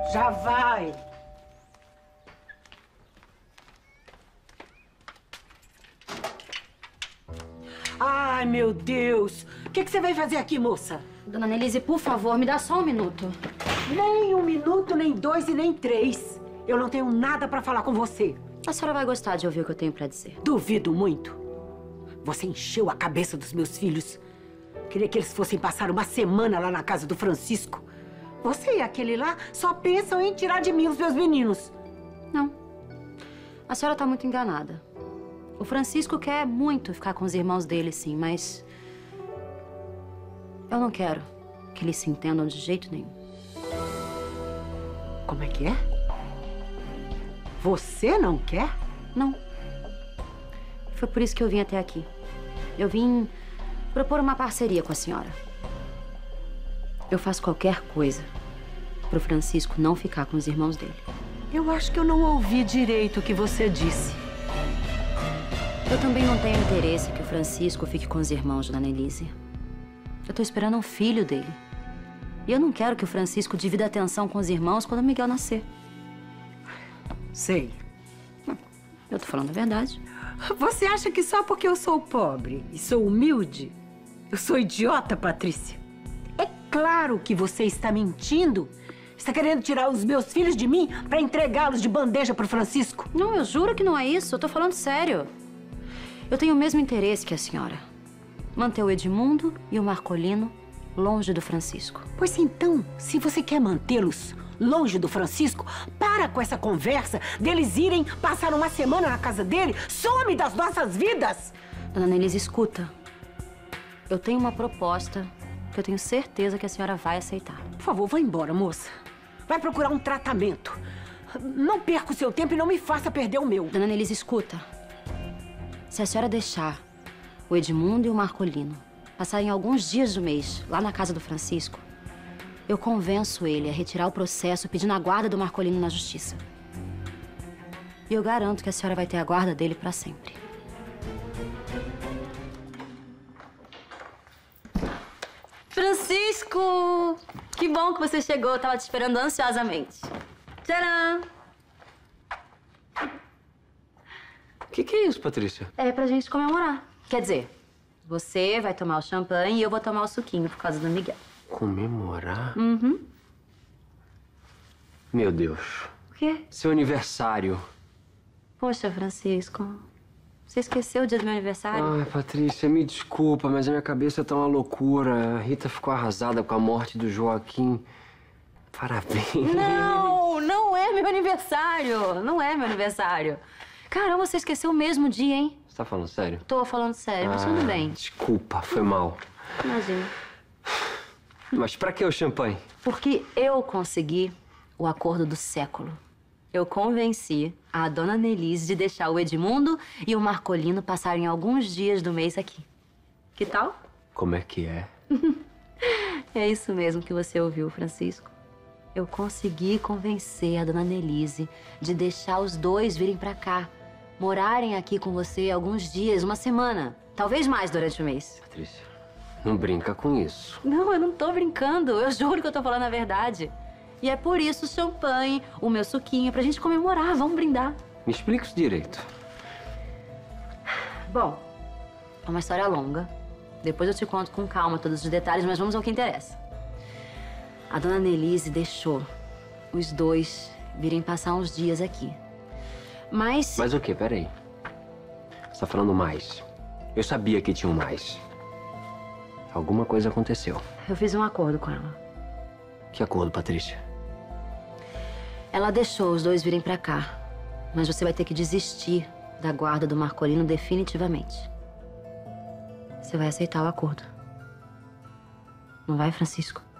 Já vai. Ai, meu Deus. O que você vai fazer aqui, moça? Dona Nelise, por favor, me dá só um minuto. Nem um minuto, nem dois e nem três. Eu não tenho nada pra falar com você. A senhora vai gostar de ouvir o que eu tenho pra dizer. Duvido muito. Você encheu a cabeça dos meus filhos. Queria que eles fossem passar uma semana lá na casa do Francisco. Você e aquele lá só pensam em tirar de mim os meus meninos. Não. A senhora tá muito enganada. O Francisco quer muito ficar com os irmãos dele, sim, mas... eu não quero que eles se entendam de jeito nenhum. Como é que é? Você não quer? Não. Foi por isso que eu vim até aqui. Eu vim propor uma parceria com a senhora. Eu faço qualquer coisa pro Francisco não ficar com os irmãos dele. Eu acho que eu não ouvi direito o que você disse. Eu também não tenho interesse que o Francisco fique com os irmãos, Dona Nelise. Eu tô esperando um filho dele. E eu não quero que o Francisco divida a atenção com os irmãos quando o Miguel nascer. Sei. Eu tô falando a verdade. Você acha que só porque eu sou pobre e sou humilde, eu sou idiota, Patrícia? É claro que você está mentindo. Está querendo tirar os meus filhos de mim para entregá-los de bandeja pro Francisco? Não, eu juro que não é isso. Eu tô falando sério. Eu tenho o mesmo interesse que a senhora. Manter o Edmundo e o Marcolino longe do Francisco. Pois então, se você quer mantê-los longe do Francisco, para com essa conversa deles irem passar uma semana na casa dele. Some das nossas vidas! Dona Nelise, escuta. Eu tenho uma proposta que eu tenho certeza que a senhora vai aceitar. Por favor, vá embora, moça. Vai procurar um tratamento. Não perca o seu tempo e não me faça perder o meu. Dona Nelise, escuta. Se a senhora deixar o Edmundo e o Marcolino passarem alguns dias do mês lá na casa do Francisco, eu convenço ele a retirar o processo pedindo a guarda do Marcolino na justiça. E eu garanto que a senhora vai ter a guarda dele pra sempre. Francisco! Que bom que você chegou. Eu tava te esperando ansiosamente. Tcharam! O que é isso, Patrícia? É pra gente comemorar. Quer dizer, você vai tomar o champanhe e eu vou tomar o suquinho por causa do Miguel. Comemorar? Uhum. Meu Deus. O quê? Seu aniversário. Poxa, Francisco. Você esqueceu o dia do meu aniversário? Ai, Patrícia, me desculpa, mas a minha cabeça tá uma loucura. A Rita ficou arrasada com a morte do Joaquim. Parabéns. Não, não é meu aniversário. Não é meu aniversário. Caramba, você esqueceu o mesmo dia, hein? Você tá falando sério? Tô falando sério, mas tudo bem. Desculpa, foi mal. Imagina. Mas pra que o champanhe? Porque eu consegui o acordo do século. Eu convenci a dona Nelise de deixar o Edmundo e o Marcolino passarem alguns dias do mês aqui. Que tal? Como é que é? É isso mesmo que você ouviu, Francisco. Eu consegui convencer a dona Nelise de deixar os dois virem pra cá, morarem aqui com você alguns dias, uma semana, talvez mais durante o mês. Patrícia, não brinca com isso. Não, eu não tô brincando. Eu juro que eu tô falando a verdade. E é por isso o champanhe, o meu suquinho, pra gente comemorar. Vamos brindar. Me explica isso direito. Bom, é uma história longa. Depois eu te conto com calma todos os detalhes, mas vamos ao que interessa. A dona Nelise deixou os dois virem passar uns dias aqui. Mas Mas o quê? Peraí. Você tá falando mais. Eu sabia que tinha um mais. Alguma coisa aconteceu. eu fiz um acordo com ela. Que acordo, Patrícia? Ela deixou os dois virem pra cá. Mas você vai ter que desistir da guarda do Marcolino definitivamente. Você vai aceitar o acordo. Não vai, Francisco?